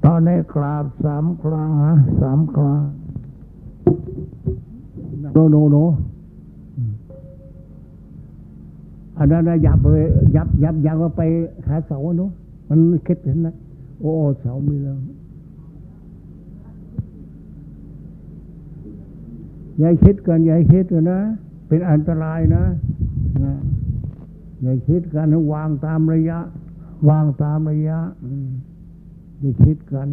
ตอนนี้กราบ3 ครั้ง3 ครั้งโนอันนั้นยับไปยับไปหาเสาโน้มันคิดเห็นนะโอ้เสามีแล้วอย่าคิดกันนะเป็นอันตรายนะอย่าคิดกันวางตามระยะอย่าคิดกัน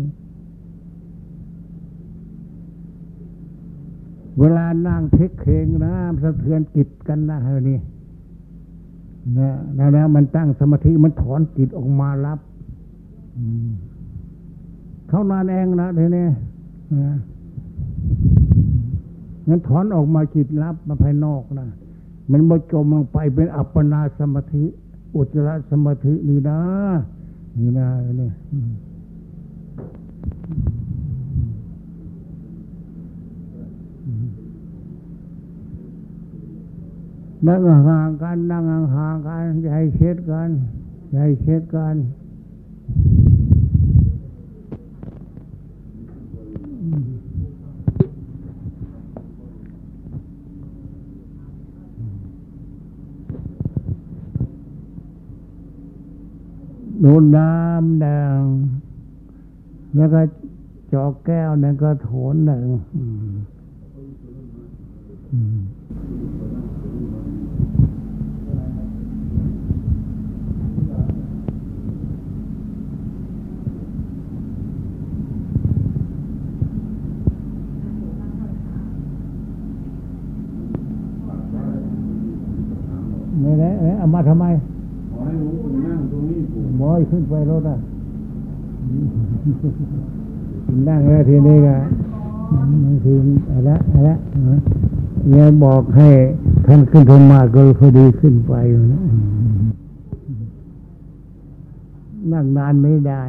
เวลานั่งเทคเคงนะสะเทือนจิตกันนะเฮ้ยนี่นะมันตั้งสมาธิมันถอนจิตออกมารับเข้านานเองนะทีนี้งั้นถอนออกมาจิตรับมาภายนอกนะมันบ่จมลงไปเป็นอัปปนาสมาธิอุจจารสมาธินี่นะนี่นั่งห่างกันอย่าให้เช็ดกันดูน้ำแดงแล้วก็จอกแก้วนั่นก็โถนหนึ่งนี่แหละเอามาทำไมขอให้หลวงปู่นั่งตรงนี้ปู่มอยขึ้นไปรถอ่ะนั่งแล้วทีนี้ก็บางทีอะไรเนี่ยบอกให้ท่านขึ้นธรรมาก็พอดีขึ้นไปนะนั่งนานไม่ได้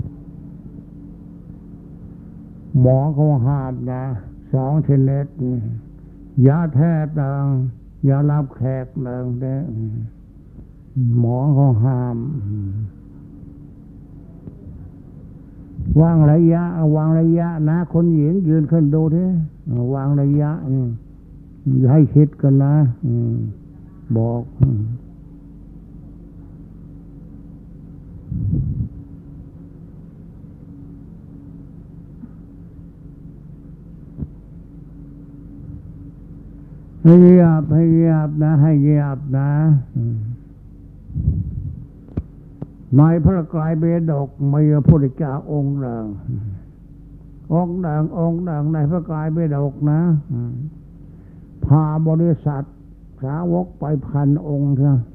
หมอเขาห้ามนะ2 ชนิดยาแท้ต่างยารับแขกต่างแต่หมอเขาห้ามวางระยะนะคนหญิงยืนขึ้นดูทีวางระยะให้คิดกันนะบอกให้เงียบนะในพระไตรปิฎกมีพระพุทธเจ้าองค์หนึ่งในพระไตรปิฎกนะพาบริษัทสาวกไป1,000 องค์เถอะ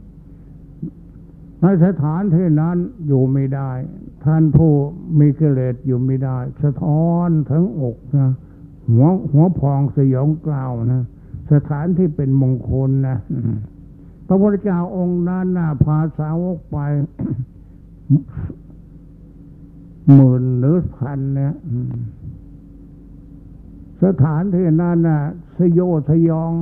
ในสถานที่นั้นอยู่ไม่ได้ท่านผู้มีกิเลสอยู่ไม่ได้สะท้อนทั้งอกนะหัวพองสยองกล่าวนะสถานที่เป็นมงคลนะพระพุทธเจ้าองค์นั้นน่ะพาสาวกไป10,000 หรือ 1,000เนี่ยสถานที่นั้นน่ะสยดสยอง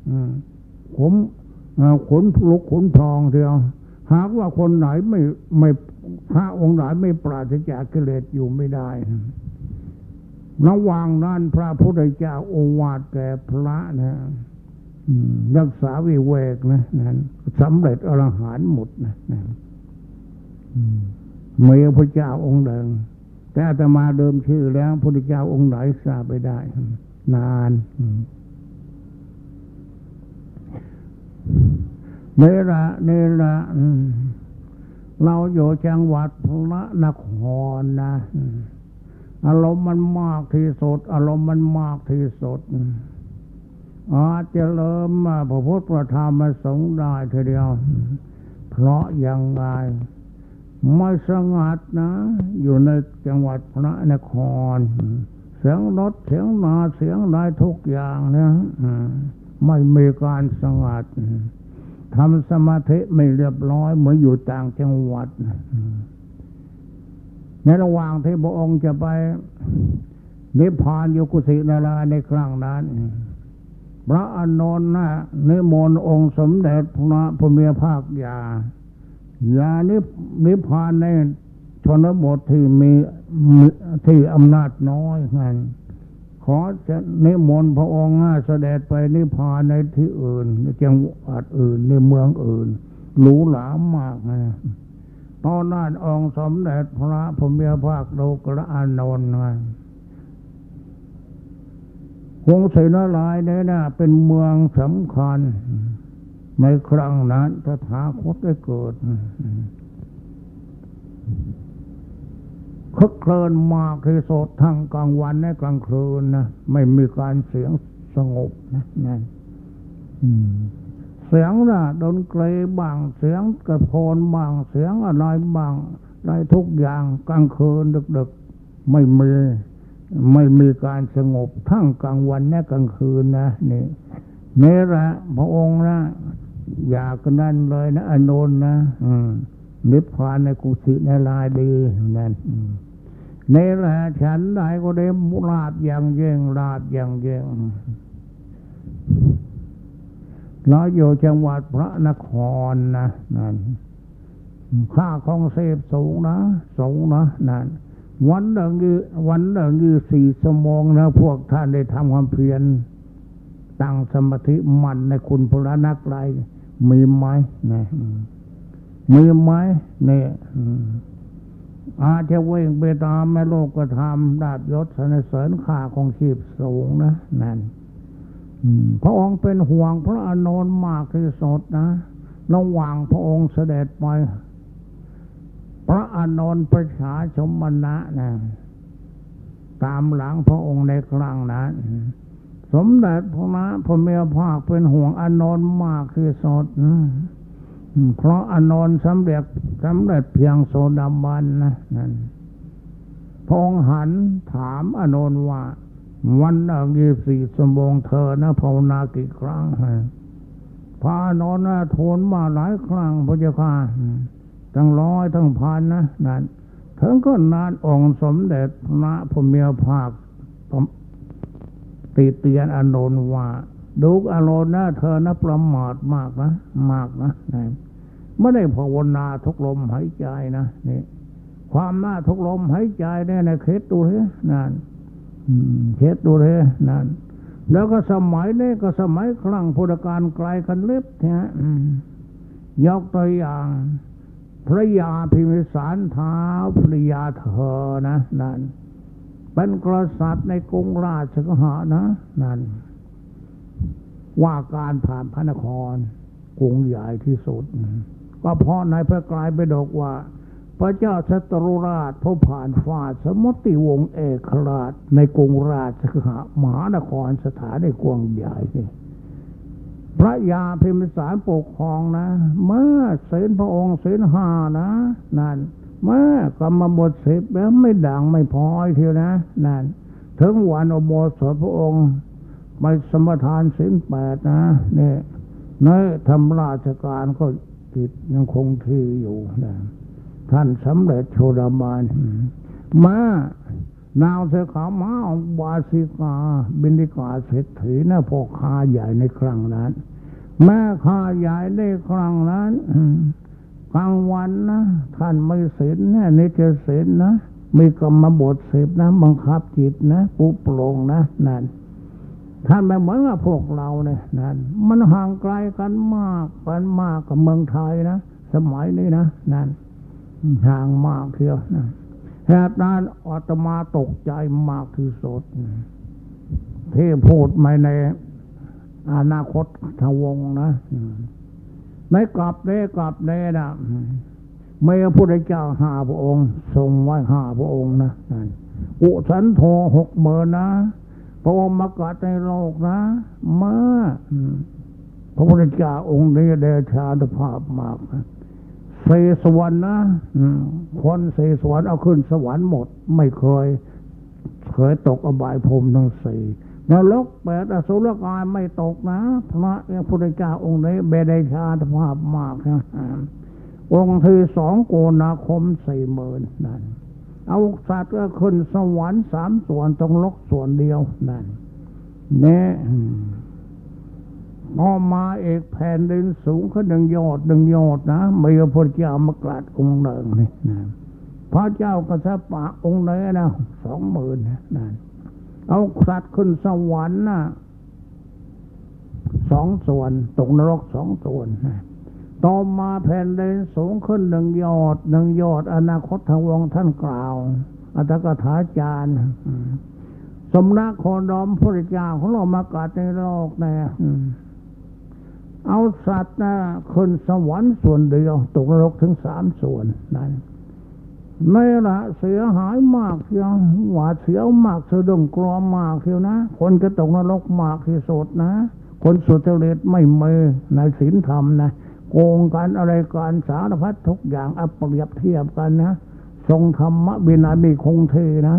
ขนลุกขนพองเดียวหากว่าคนไหนไม่พระองค์ไหนไม่ปราศจากกิเลสอยู่ไม่ได้ระหว่างนั้นพระพุทธเจ้าโอวาทแก่พระนะรักษาวิเวกนะนั่นสำเร็จอรหันต์หมดนะมีพระเจ้าองค์เดิมแต่อาตมาเดิมชื่อแล้วพระเจ้าองค์ไหนทราบไปได้นานนี่ละเราอยู่จังหวัดพระนครนะอารมณ์มันมากที่สุดอาจจะเริ่มพระพุทธพระธรรมพระสงฆ์ได้ทีเดียวเพราะอย่างไรไม่สงัดนะอยู่ในจังหวัดพระนครเสียงรถเสียงนาเสียงใดทุกอย่างนะไม่มีการสงัดทำสมาธิไม่เรียบร้อยเหมือนอยู่ต่างจังหวัดในระหว่างที่พระองค์จะไปนิพพานอยู่กุสินาราในครั้งนั้นพระอานนท์นิมนต์องค์สมเด็จพระพุทธภาคยานิพพานในชนบทที่มีที่อำนาจน้อยงั้นขอจะนิมนต์พระองค์เสด็จไปนิพพานในที่อื่นในจังหวัดอื่นในเมืองอื่นหรูหรามากนะตอนนั้นองค์สมเด็จพระพุทธภาคโลกระอานนท์กรุงศรีนารายณ์เนี่ยนะเป็นเมืองสำคัญในครั้งนั้นพระถาคตได้เกิดคึกโครนมากที่สุดทั้งกลางวันและกลางคืนนะไม่มีการเสียงสงบนะนั่นเสียงนะดนตรีบางเสียงกระโพนบางเสียงอะไรบางอะไรทุกอย่างกลางคืนดึกๆไม่มีการสงบทั้งกลางวันและกลางคืนนะนี่แหละพระองค์นะอยากนั่นเลยนะอานนท์นะนิพพานในกุฏิในลายดีนั่นนี่แหละฉันได้ก็ได้ลาบอย่างเย่งลาบอย่างเย่งเราอยู่จังหวัดพระนครนะนั่นค่าของเสพสูงนะนั่นวันหนึ่ง4 ชั่วโมงนะพวกท่านได้ทำความเพียรตั้งสมาธิมั่นในคุณพระนักไกลมีไหมนะมีไหมเนี่ยอาจจะเว่งไปตามแม่โลกก็ทำดาบยศสรรเสริญค่าของชีพสูงนะนั่นพระองค์เป็นห่วงพระอานนท์มากที่สุดนะระหว่างพระองค์เสด็จไปพระอานนท์ประชาชมนะนะตามหลังพระองค์ในครั้งนั้นสมเด็จพระเมียภาคเป็นห่วงอานนท์มากที่สุดเพราะอานนท์สำเร็จเพียงโสดาบันนะนั่นพระองค์หันถามอานนท์ว่าวันละ24 ชั่วโมงเธอนะภาวนากี่ครั้งพระอานนท์ทูลมาหลายครั้งพระเจ้าค่ะทั้งร้อยทั้งพันนะนั่นถึงก็นานองค์สมเด็จพระพุทธภาคติเตียนอานนท์ว่าดูอานนท์นะเธอนะประมาทมากนะไม่ได้ภาวนาทุกลมหายใจนะนี่ความน่าทุกลมหายใจเนี่ยนะเคล็ดดูเลยนั่นเคล็ดดูเลยนั่นแล้วก็สมัยนี้ก็สมัยครั้งพุทธกาลไกลกันเล็บเนี่ยยกตัวอย่างพระยาพิมพิสารท้าวพระยาเธอนะนั่นเป็นกษัตริย์ในกรุงราชคฤห์นะนั่นว่าการผ่านพระนครกรุงใหญ่ที่สุดก็เพราะในพระกลายไปบอกว่าพระเจ้าชัตรุราชผู้ผ่านฟ้าสมุติวงศ์เอกราชในกรุงราชคฤห์มหานครสถานในกรุงใหญ่พระยาพิมพิสารปกครองนะเมื่อศีลพระองค์ศีล5นะนั่นเมื่อกรรมบท10แล้วไม่ด่างไม่พอทีนะนั่นถึงวันอุโบสถพระองค์ไปสมทานศีล8นะนี่ในทำราชการก็จิตยังคงที่อยู่นะท่านสำเร็จโชดาบันมานางเสขาม้าองวาสิกาบิณฑิกาเศรษฐีนะพ่อค้าใหญ่ในครั้งนั้นแม่ค้าใหญ่ในครั้งนั้นกลางวันนะท่านไม่ศีลนะนิจศีลนะมีกรรมบท10นะบังคับจิตนะปุโปร่งนะนั่นท่านไม่เหมือนกับพวกเราเนี่ยนั่นมันห่างไกลกันมากกับเมืองไทยนะสมัยนี้นะนั่นห่างมากเทียวนะเหตุนั้นอาตมาตกใจมากที่สุดที่พูดไม่ในอนาคตทวงนะไม่กลับเน่นะไม่พระพุทธเจ้า5 พระองค์ทรงไว้5 พระองค์นะอุสันโธ60,000นะพระองค์มาเกิดในโลกนะมาพระพุทธเจ้าองค์นี้เดชานุภาพมากนะ4 สวรรค์นะคน4 สวรรค์เอาขึ้นสวรรค์หมดไม่เคยตกอบายภูมิทั้ง4นรก8 อสุรกายไม่ตกนะพระพุทธเจ้าองค์นี้เดชานุภาพมากนะองค์ที่2โกนาคม 40,000นั่นเอาสัตว์ก็ขึ้นสวรรค์3 ส่วนตรงลกส่วนเดียวนั่นเนี่ยพอมาเอกแผ่นดินสูงขึ้น1 โยชน์นะมีพระพุทธเจ้ามากราดองค์หนึ่งนี่นะพระเจ้ากัสสปะองค์ไหนนะ20,000นั่นเอาสัตว์ขึ้นสวรรค์นะ2 ส่วนตกนรก2 ส่วนต่อมาแผ่นดินสูงขึ้น1 ยอดอนาคตทวงศ์ท่านกล่าวอัตถกถาจารย์สมณะโคดมพระเจ้าของเรามาเกิดในโลกเนี่ยเอาสัตว์นะขึ้นสวรรค์ส่วนเดียวตกนรกถึง3 ส่วนนั่นไม่ละเสียหายมากเชียวหวาดเสียวมากสะดุ้งกลัวมากเชียวนะคนจะตกนรกมากที่สุดนะคนสุจริตไม่มีในศีลธรรมนะโกงกันอะไรกันสารพัดทุกอย่างเอาเปรียบเทียบกันนะทรงธรรมะวินัยมีคงที่นะ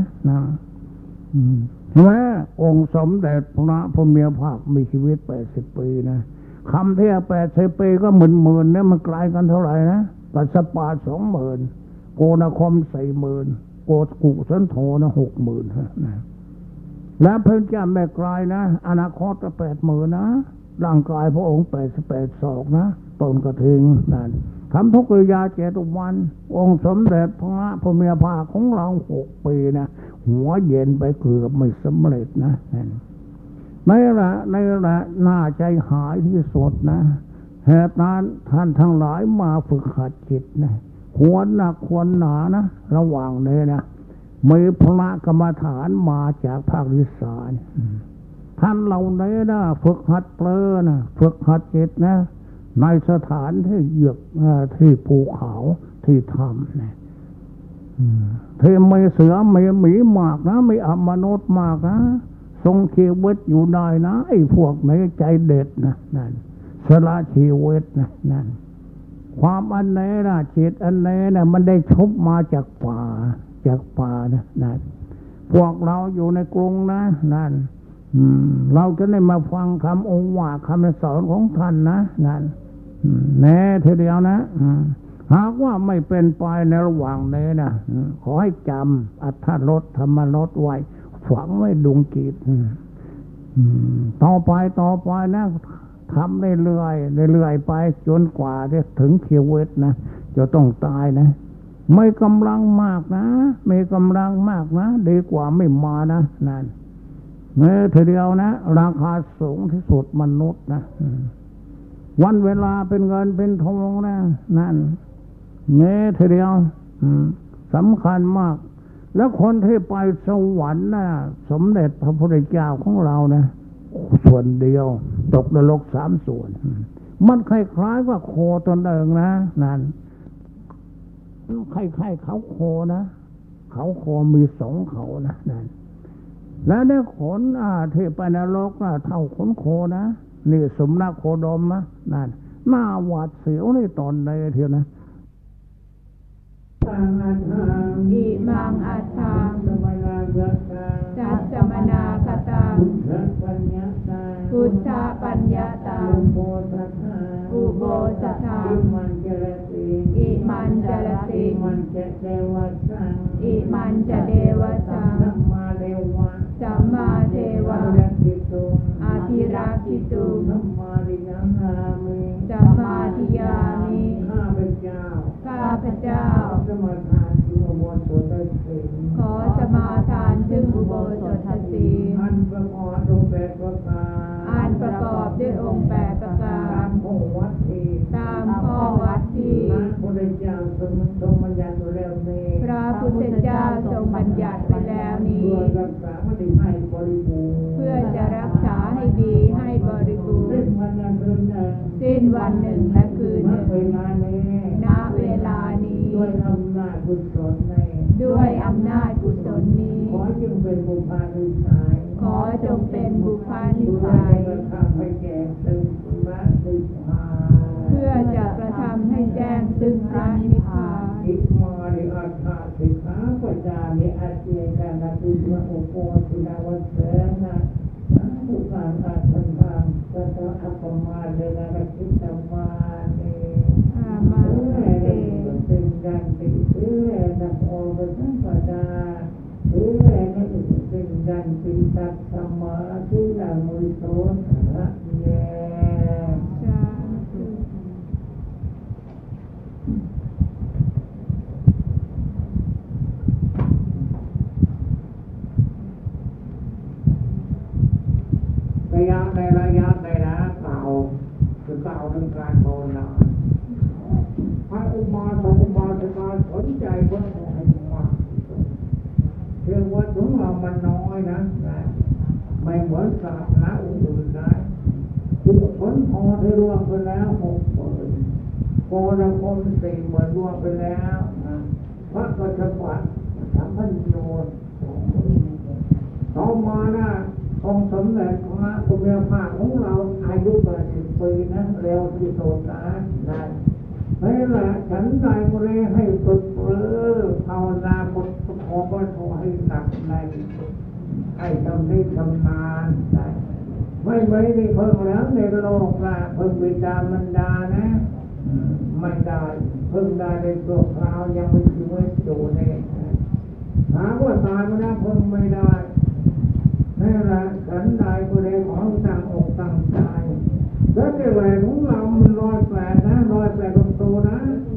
แม้องค์สมเด็จพระพุทธเมียภาคมีชีวิต80 ปีนะคำเทียบ80 ปีก็หมื่นเนี่ยมันไกลกันเท่าไหร่นะกัสสปะ20,000โกนคม40,000โกกุสันโธนะ60,000นะและเพิ่งจะไม่ไกลนะอนาคตก็80,000นะร่างกายพระองค์88 ศอกนะต้นกระทิงนั่นทำทุกกิริยา7 วันองค์สมเด็จพระพุทธเมียภาคของเรา6 ปีนะหัวเย็นไปเกือบไม่สำเร็จนะในละน่าใจหายที่สุดนะเหตุนั้นท่านทั้งหลายมาฝึกหัดจิตนะควรหนักควรหนานะระหว่างนี้นะมีพระกรรมฐานมาจากภาคอีสานท่านเหล่านี้นะฝึกหัดเพลินนะฝึกหัดจิตนะในสถานที่เยือกที่ภูเขาที่ถ้ำนะที่ไม่เสือไม่หมีมากนะไม่อมนุษย์มากนะทรงชีวิตอยู่ได้นะไอ้พวกไหนใจเด็ดนะนั่นสละชีวิตนะนั่นความอันไหนนะจิตอันไหนนะมันได้ชุบมาจากป่านะนั่นพวกเราอยู่ในกรุงนะนั่นเราจะได้มาฟังคำองค์ว่าคำสอนของท่านนะนั่นแน่ทีเดียวนะหากว่าไม่เป็นไปในระหว่างนี้นะขอให้จำอัตถรสธรรมรสไว้ฝังไว้ดวงจิตต่อไปนะทำเรื่อยไปจนกว่าจะถึงชีวิตนะจะต้องตายนะไม่กำลังมากนะไม่กำลังมากนะดีกว่าไม่มานะนั่นทีเดียวนะราคาสูงที่สุดมนุษย์นะวันเวลาเป็นเงินเป็นทองนะนั่นทีเดียวสำคัญมากแล้วคนที่ไปสวรรค์นะสมเด็จพระพุทธเจ้าของเรานะส่วนเดียวตกนรก3 ส่วนมันคล้ายๆว่าโคตนเองนะนั่นคล้ายๆเขาโคนะเขาโคมี2 เขานะนั่นแล้วได้ขนที่ไปนรกเท่าขนโคนะนี่สมณะโคดมนะนั่นหน้าหวาดเสียวในตอนใดเทียวนะอิมังอัตถังจัตสมนาคตังพุทธปัญญาตังอุโบสถังอิมันจรติอิมันจะเดวะสังสัมมาเทวะอาทิรักขิตุสัมมาทิยามิข้าพเจ้าขอสมาทานซึ่งอุโบสถศีลอันประกอบด้วยองค์8 ประการตามข้อวัดที่พระพุทธเจ้าทรงบัญญัติไว้แล้วนี้เพื่อจะรักษาให้ดีให้บริบูรณ์สิ้นวันหนึ่งและคืนหนึ่งณเวลานี้ด้วยอำนาจกุศลนี้ขอจงเป็นบุพานิสัยเพื่อจะกระทำให้แจ้งซึ่งพระนิพพานอิมาริอัตถะสิกขาปจามิอาเจกานาติวะโอโปสุดาวัสเสนะสังฆุปังอัตถังสัตตะอัปปมาเดนะกัจจิตมาเนอามาเตสิกังตินะโอปสัมปดานะสิกังติตัสสมาธิละมุโสทะเยถึงการภาวนาพระอุบาสกอุบาสิกาสนใจเพื่อให้มากเชื่อว่าของเรามันน้อยนะไม่เหมือนศาสนาอื่นนะที่ผลพอได้รวมไปแล้ว60,000โกนคม40,000รวมไปแล้วพระก็จะปัด3,000 โยนต่อมานะองค์สมเด็จพระพุทธภาคของเราอายุ80 ปีนะเร็วที่สุดนะนี่แหละฉันได้บริให้ฝึกภาวนาพุทธขอพระโทให้หนักในให้ทำได้ชำนาญไม่ได้เพิ่งแล้วในโลกละเพิ่งบิดามารดานะไม่ได้เพิ่งได้ในตัวคราวยังไม่ชีวิตอยู่เนี่ยหาว่าตายมาแล้วเพิ่งไม่ได้นี่แหละฉันได้บริของตั้งอกตั้งใจแล้วที่แหวนของเรามัน108นะ108ประตูนะ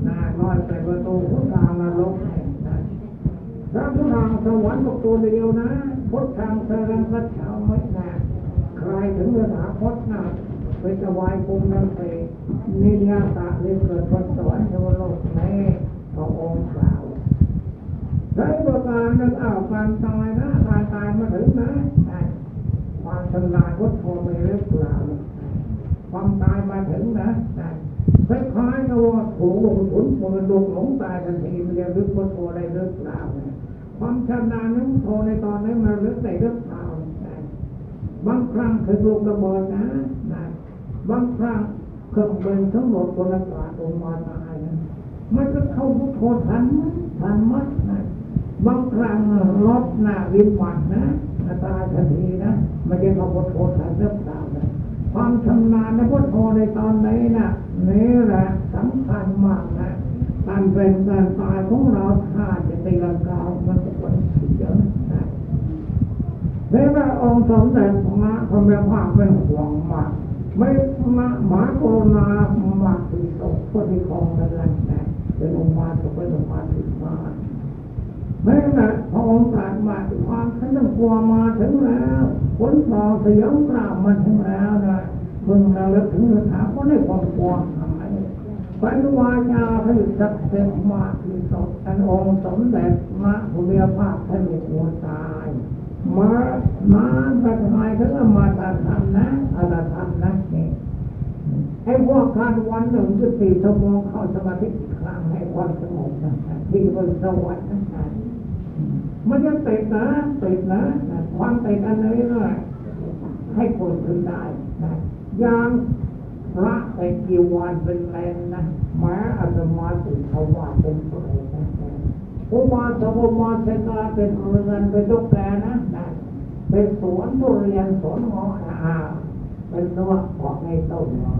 108ประตูพุทธทางนรกนะถ้าพุทธทางสวรรค์ประตูเดียวนะพุทธทางสรังกัจฉามินะใครถึงระดับพุทธนะไปถวายภูมิทั้งสี่นิยาตะเรื่องเกิดบนสวรรค์เทวโลกในพระองค์กล่าวในประการนึกการตายนะการตายมาถึงนะความชำนาญพุทธโธไม่เลิกกล่าวความตายมาถึงนะคล้ายๆกับว่าถูกถุนมือลงหลงตายทันทีมันจะลึกพุทโธได้เลิกกล่าวความชำนาญนั้นโธในตอนนี้มันลึกได้เลิกกล่าวบางครั้งถึงลูกระเบิดนะบางครั้งเครื่องบินทั้งหมดบนอากาศลงมาตายนะมันก็เข้าพุทโธทันมัดนะบางครั้งรถหน้าวิบัตินะตายทันทีนะไม่ใช่เขาพุทโธทันเลิกกล่าวนะความชำนาญในพุทโธในตอนนี้นะนี่แหละสำคัญมากนะการเป็นการตายของเราถ้าจะตีลังกามันจะเป็นเยอะนะในพระองค์สมเด็จพระพุทธภาคเป็นห่วงมากไม่มาหมาโกรณามากที่สุดผู้ที่ครองนั่นแหละเป็นองค์มาสุเป็นองค์มาถึงมาไม่นะพระองค์ตรัสมาความฉันต้องกลัวมาถึงแล้วผลต่อสยองกล้ามันถึงแล้วนะเพิ่งเราเลิกถึงถามว่าได้ความกลัวหายเป็นวาจาให้ศักดิ์สิทธิ์มากที่สุดอันองค์สมเด็จพระพุทธภาคท่านไม่กลัวตายมาประทายถึงมาตาธรรมนะอาตาธรรมนะนี่ให้พวกการวันหนึ่ง24 ชั่วโมงเข้าสมาธิอีกครั้งให้ความสงบนะที่บนสวรรค์นะมันจะติดนะความติดอันนี้นะให้คนถึงได้นะอย่างพระแต่จีวรเป็นแรงนะแม้อาตมาถึงเขาว่าเป็นเปรตนะอุบาสกอุบาสิกาเป็นเรือนเป็นตุ๊กแกนะเป็นสวนทุเรียนสวนหอเป็นนวดเกาะในต้นไม้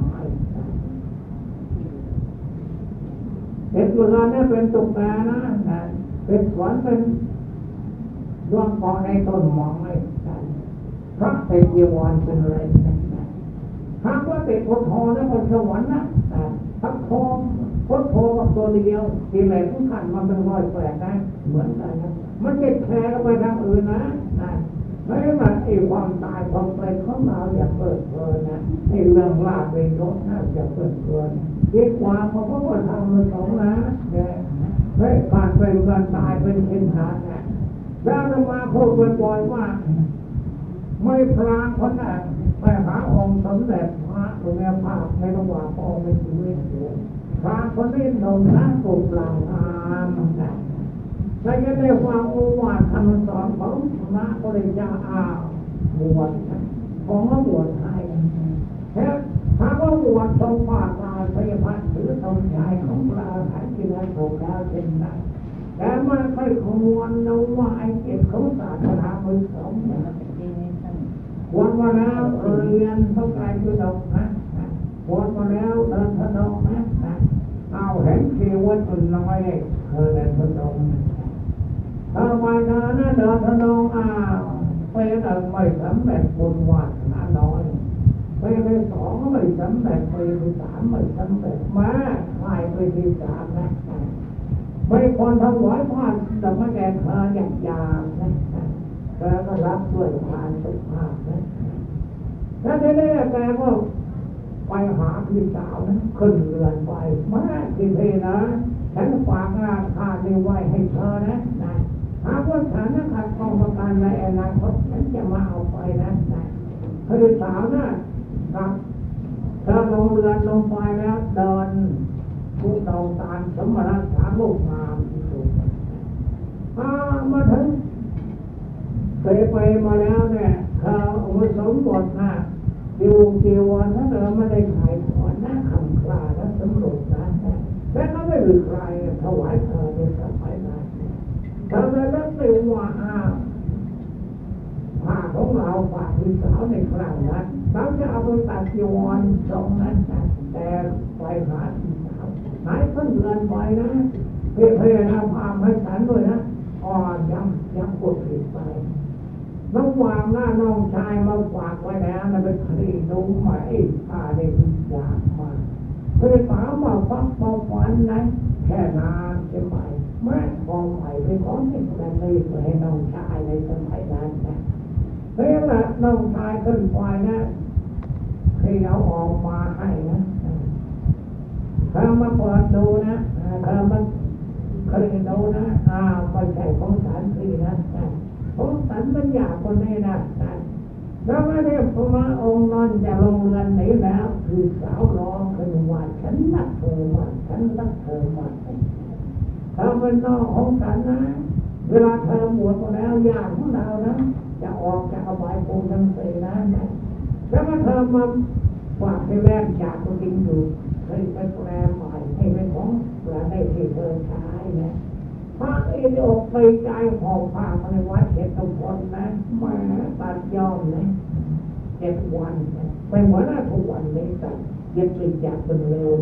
เป็นเรือนนี่เป็นตุ๊กแกนะเป็นสวนเป็นดวงเกาะในต้นไม้พระแต่จีวรเป็นแรงนะหากว่าติดพุทโธนะบนสวรรค์นะพุทโธพุทโธกับตัวเดียวที่แหลมขันมันเป็น108นะเหมือนกันนะมันจะแชร์ไปทางอื่นนะไม่ว่าไอ้ความตายความเป็นของเราอย่าเปิดเผยนะไอ้เรื่องลาภเป็นยศนะอย่าเปิดเผยดีกว่าเพราะว่าทำมันสองนะไม่การเป็นการตายเป็นเช่นนั้นนะแล้วจะมาพูดบ่อยๆว่าไม่พลางคนนั้นไปหาองค์สมเด็จพระพุทธภาคในระหว่างพระองค์เป็นชีวิตอยู่พระคนนี้หนุ่มนะปลูกหลังนะแต่จะได้ฟังโอวาทคำสอนของพระพุทธเจ้าบวชของพระบวชไทยแค่ถ้าว่าบวชทรงป่าตาพยาบาลหรือทรงใจของเราหายที่นั้นถูกแล้วเช่นนั้นแต่มันค่อยคำนวณนะว่าไอ้เก็บของศาสนาเป็นสองวันมาแล้วเรียนต้องการจุดอกนะวันมาแล้วเดินถนนนะเอาเห็นชีวิตมันน้อยเลยเดินถนนถ้าไม่เดินนะเดินถนนเป็นไม่สำเร็จบุญวาสนาน้อยเป็น2ไม่สำเร็จเป็น3ไม่สำเร็จมาไปไปที่3นะไม่ควรถวายผ้าแต่ไม่แก่เธออย่างยามนะแกก็รับด้วยทานสุภาพนะถ้าได้แกก็ไปหาพี่สาวนะขึ้นเรือนไปแม่พี่เพนะฉันฝากงานข้าในไว้ให้เธอนะหากว่าฉันนะขัดข้องประการในอนาคตฉันจะมาเอาไปนะพี่สาวนะครับเธอลงเรือนลงไปแล้วเดินผู้เต่าตานสมณะสามลูกงามที่สุดมาถึงเคยไปมาแล้วเนี่ยเขาอุปสมบทนะจีวรถ้าเราไม่ได้ขายถอนนะคำคลาและสำรวจนะและก็ไม่มีใครถวายเธอในสมัยนั้นเธอเลยรักในว่าผ้าของเราฝากพี่สาวในครั้งนั้นเราจะเอาไปตัดจีวรตรงนั้นแต่ไปหาพี่สาวหายขึ้นเรือนไปนะเพื่อนเอาผ้าให้ฉันด้วยนะยังกดผิดไประหว่างหน้าน้องชายมาฝากไว้แล้วนะเป็นคดีดูไหมข้าได้วิจารณ์มาเพื่อสาวมาฟักมาฝันนะแค่นานใช่ไหมแม่ของใหม่เป็นของที่แรงเลยไปให้น้องชายในสมัยนั้นนะเพื่อละน้องชายขึ้นไปนะที่เราออกมาให้นะเธอมาเปิดดูนะเธอมาเคยดูนะไม่ใช่ของฉันที่นะของฉันเป็นอยากคนนี้นะแล้วไม่ได้พระองค์นั้นจะลงเรือนไหนแล้วคือสาวร้องขึ้นว่าฉันรักเธอมากฉันรักเธอมากเธอเป็นน้องของฉันนะเวลาเธอบวชแล้วญาติของเรานะจะออกจากอบายภูมิทั้งสี่นะแล้วก็เธอมาฝากให้แลกจากตัวจริงอยู่เคยไปแปลใหม่ให้เป็นของประเทศที่เธอใช้เนี่ยพระเอโดไปใจหอบผ้ามาในวัดเขตตุพนนะมาตัดยอมนะ7 วันไปหมดแล้วทุกวันนี้ตัดเย็บติดจากเป็นเร็ว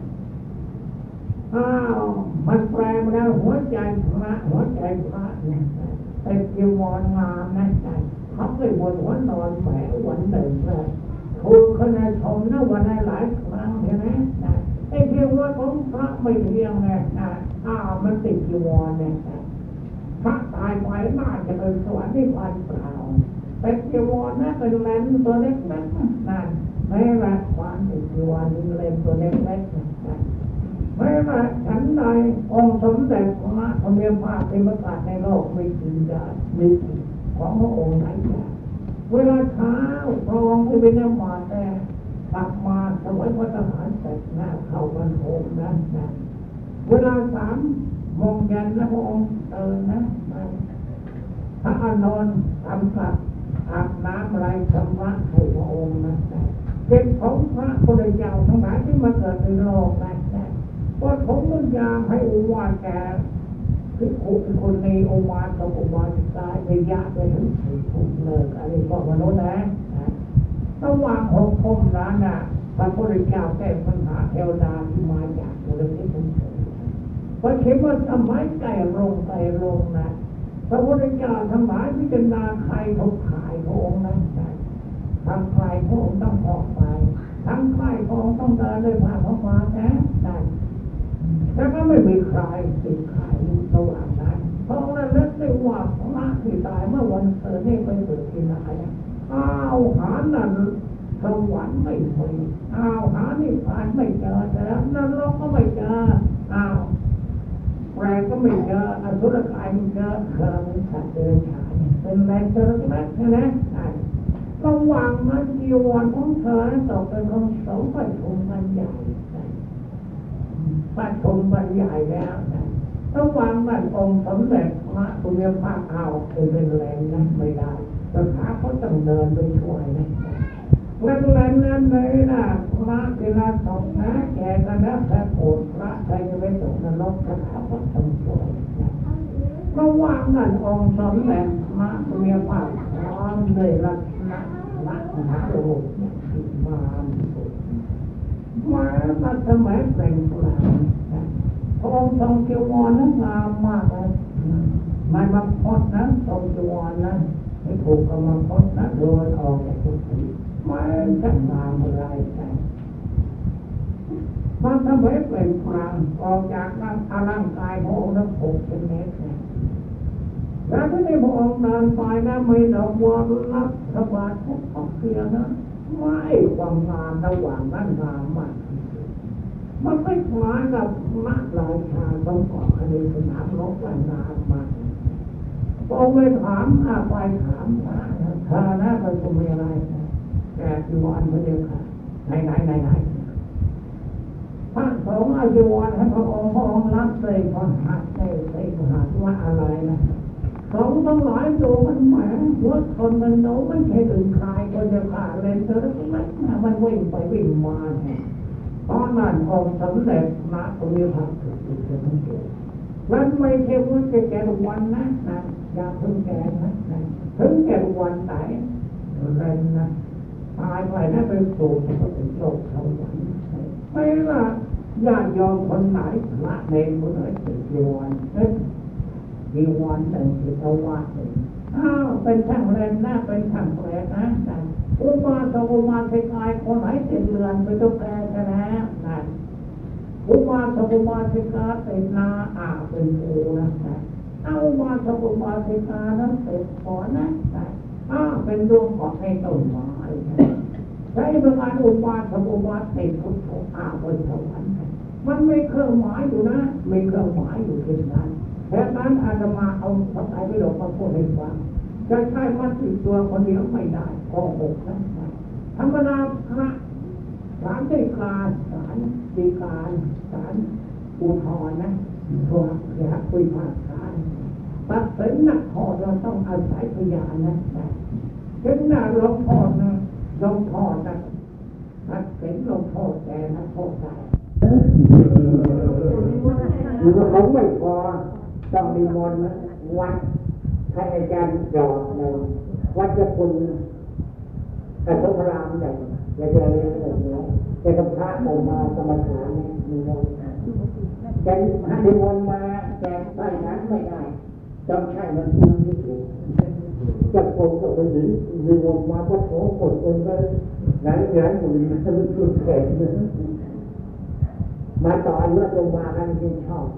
มันแปลมาแล้วหัวใจพระเนี่ยแต่จีวรงามนะเขาไปบนหัวนอนแหมวันหนึ่งเลยคุณขณะชมนะวันไหนหลายครั้งใช่ไหมไอ้เพียงว่าของพระไม่เพียงไงมันติดจีวรเนี่ยพระตายไปน่าจะเป็นสวรรค์ที่พันเปล่าแต่จีวรนะเป็นแหลมตัวเล็กนั่นไม่ละความติดจีวรนี่เล็มตัวเล็กไม่ละฉันใดองค์สมเด็จพระธรรมภาคเป็นประกาศในโลกไม่จริงได้มีของพระองค์ไหนเวลาเช้าพระองค์ที่เป็นน้ำมาแต่กลับมาสวยพระทหารเสร็จหน้าเข้าวันโฮมนะเวลา3 โมงเย็นแล้วพระองค์นะพระอานนท์ทำสัตว์อาบน้ำอะไรชำระให้พระองค์นะเป็นของพระพุทธเจ้าทั้งหลายที่มาเกิดในโลกนะว่าผมมันยามให้อุวาแก่คือคนในอุวากับอุวาสิกาในยะไปถึงถูกเลิกอะไรก็มนุษย์นะระหว่าง6 คมนั้นน่ะพระพุทธเจ้าแก้ปัญหาเทวดาที่มาจากบริเวณนั้นพอเห็นว่าสมัยไก่ลงนะพระพุทธเจ้าทั้งหลายพิจารณาใครเขาขายพระองค์นั้นทำใครพระองค์ต้องออกไปทั้งใครพระองค์ต้องเดินด้วยผ้าของฟ้าได้แล้วก็ไม่มีใครติดขายระหว่างนั้นเพราะนั้นเลิกได้ว่าพระที่ตายเมื่อวันเสาร์นี่ไปเกิดที่ไหนหานั่นสวรรค์ไม่มีหานิพพานไม่เจอแล้วนรกก็ไม่เจอแปลก็ไม่เจออสุรกายไม่เจอเคยเป็นสัตว์เดรัจฉานเป็นแรงเจอแม็กใช่ไหมระหว่างนั้นจีวรของเธอตกเป็นของสงฆ์ประชุมกันใหญ่แล้วระหว่างนั้นองค์สมเด็จพระพุทธภาคเป็นแรงนะไม่ได้แต่พระเขาต้องเดินไปช่วยนะแรงนั้นเลยนะพระเวลาตกนะแกก็นับแต่โกรธพระใครจะไปตกนรกพระก็ต้องช่วยระหว่างนั้นองค์สมเด็จพระพุทธภาคพร้อมด้วยลักษณะโลกมาสมัยเปล่งปลั่งพระองค์ทรงจีวรนั้นงามมากเลยมันมาพดนะทรงจีวรนั้นไม่ถูกกับมาพดนะโดยออกจากกุฏิไม่จะงามอะไรมาสมัยเปล่งปลั่งออกจากร่างกายพระองค์นั้น6 เมตรแล้วที่พระองค์เดินไปนะมีดอกบัวรับสบายทุกเสียนะไม่ความงามระหว่างนั้นงามมันไม่คล้ายกับนักราชาต้องเกาะคดีสนามรบกันงามมาพอไปถามไปถามเธอนะมันคงมีอะไรแต่จีวรไม่เดียวค่ะไหนพระสงฆ์อาจีวรให้พระองค์รับเลยพอหักได้ใส่หักว่าอะไรนะสงฆ์ต้องหลายดูมันแหมรถคนมันโน้ไม่ใช่ถึงใครคนจะขาดเลยเธอมันวิ่งไปวิ่งมาตอนนั้นองค์สำเร็จนะตรงนี้พักถึงทั้งตัวมันไม่ใช่ว่าจะแก่วันนะอย่าเพิ่งแก่นะถึงแก่วันไหนเร็นนะตายไปนะไปสู่ก็ถึงโลกสวรรค์ไม่ว่าญาติโยมคนไหนพระเนรคนไหนติดจีวรจีวรแต่งจิตวัตรเป็นช่างเร็นนะเป็นช่างแปลกนะอุมาสกุมารเป็นกายคนไหนติดเรือนไปต้องแปลกันนะอุมาสกุมารเป็นกายติดนาเป็นปูนะเอาอุมาสกุมารเป็นกายนั้นติดขอนะเป็นดวงของให้ต้นไม้ใช้เป็นการอุมาสกุมารติดพุทโธบนสวรรค์มันไม่เครื่องหมายอยู่นะไม่เครื่องหมายอยู่ที่นั้นแค่นั้นอาตมาเอาพระไตรปิฎกมาพูดให้ฟังจะใช้มันติดตัวคนเดียวไม่ได้โกหกนะธรรมดาพระศาลฎีกาศาลฎีกาศาลอุทธรณ์นะตัวเสียคุยภาษาตัดสินนักโทษเราต้องอาศัยพยานนะถึงหน้าลงโทษนะลงโทษนะตัดสินลงโทษแต่นักโทษได้เขาไม่พอต้องมีมนต์วัดท่านอาจารย์ดอกในวัดเจ้าคุณแต่พระพรามใหญ่จะเจอเรื่องแบบนี้จะกับพระออกมากรรมฐานมีมนต์แต่ถ้ามีมนต์มาแต่ใต้นั้นไม่ได้ต้องใช้มันที่ถูกจะโกงกับคนหญิงมีมนต์มาก็โผล่กดคนไปไหนหมุนมันจะสุดแขนมาต่อเลือดลงมาอันนี้ชอบ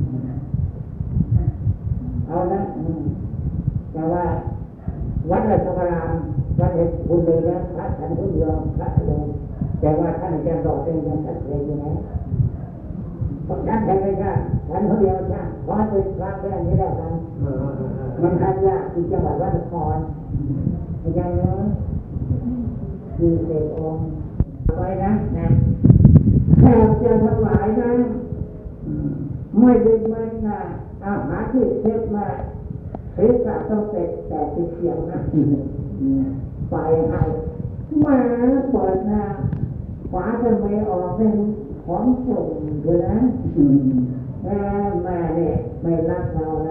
เอานะแต่ว่าวัดราชพรามวัดเอกบุญเลยนะพระท่านผู้เดียวพระลงแต่ว่าท่านอาจารย์ดอกเป็นยังชัดเจนอยู่นะเพราะท่านใครไม่กล้าท่านผู้เดียวช่างเพราะเป็นพระแค่นี้แล้วกันมันทำยากที่จังหวัดวัดนครอาจารย์เนาะมีเศษองค์ไว้นะแขกจะทั้งหลายนะไม่ได้มาอาหารที่เทศมาเทศต้องเสร็จแต่ติดเสียงนะไปให้มาเปิดหน้าขวาจะไม่ออกเป็นของส่งเลยนะแม่เนี่ยไม่รักเราน